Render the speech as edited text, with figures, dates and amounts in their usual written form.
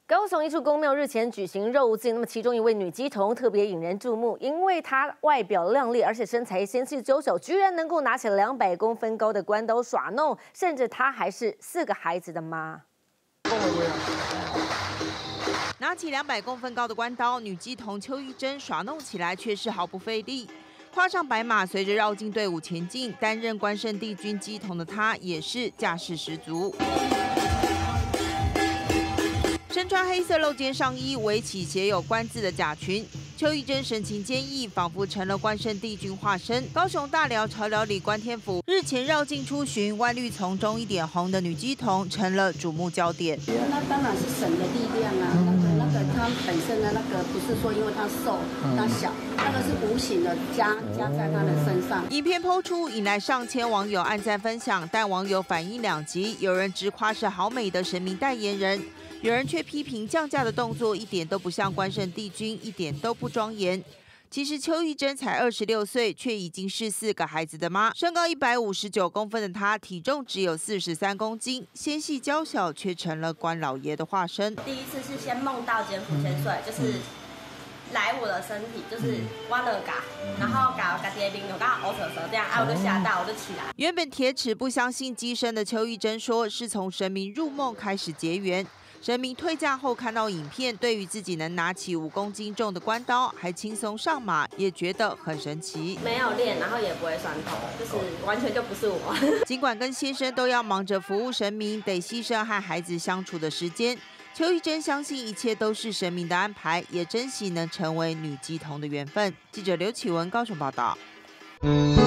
高雄一处公庙日前举行肉祭，那么其中一位女乩童特别引人注目，因为她外表靓丽，而且身材纤细娇小，居然能够拿起200公分高的关刀耍弄，甚至她还是4个孩子的妈。 拿起200公分高的关刀，女乩童邱玉珍耍弄起来却是毫不费力。跨上白马，随着绕境队伍前进，担任关圣帝君乩童的她也是架势十足。 身穿黑色露肩上衣，围起写有“关”字的假裙，邱玉珍神情坚毅，仿佛成了关圣帝君化身。高雄大寮朝寮里关天府日前绕境出巡，万绿丛中一点红的女乩童成了瞩目焦点。 那当然是神的力量啊，那个他本身的那个不是说因为他瘦他小，那个是无形的加在他的身上。 影片抛出，引来上千网友按赞分享，但网友反应两极，有人直夸是好美的神明代言人。 有人却批评降价的动作一点都不像关圣帝君，一点都不庄严。其实邱玉珍才26岁，却已经是4个孩子的妈。身高159公分的她，体重只有43公斤，纤细娇小，却成了关老爷的化身。 第一次是先梦到简谱千岁，就是来我的身体，就是挖了嘎，然后嘎自己的面有刚好凹这样，我就吓到，我就起来。 原本铁齿不相信机身的邱玉珍说，是从神明入梦开始结缘。 神明退驾后看到影片，对于自己能拿起5公斤重的关刀，还轻松上马，也觉得很神奇。 没有练，然后也不会酸痛，就是完全就不是我。 尽管跟先生都要忙着服务神明，得牺牲和孩子相处的时间，邱玉珍相信一切都是神明的安排，也珍惜能成为女乩童的缘分。记者刘启文高雄报道。